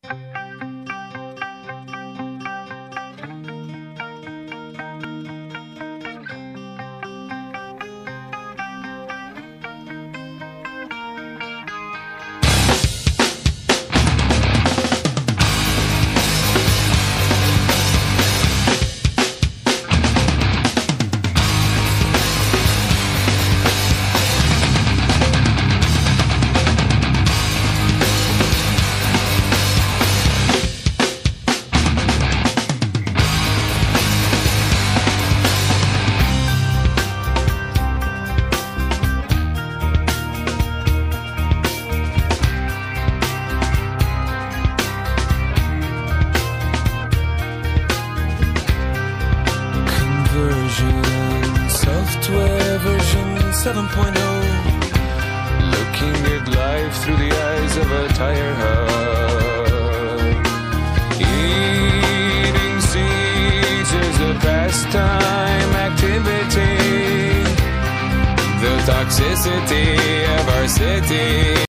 Software version 7.0, looking at life through the eyes of a tire hub. Eating seeds is a pastime activity. The toxicity of our city